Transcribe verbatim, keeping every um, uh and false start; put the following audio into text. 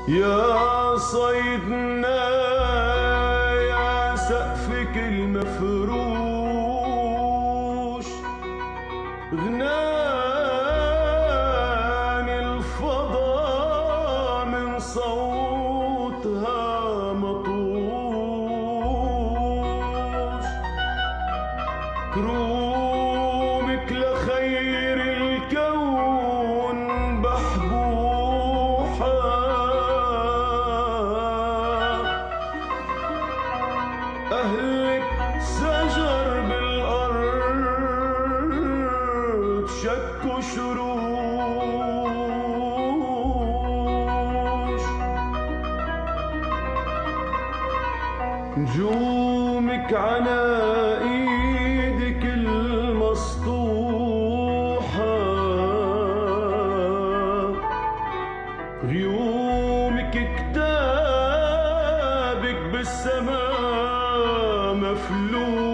يا صيدنا يا سقفك المفروش، غناني الفضا من صوتها مطوش، كرومك لخير الكون بحبوحة، أهلك سجر بالأرض شكوا شروش، نجومك عنا ايدك المسطوحة، غيومك كتابك بالسما مفلوح.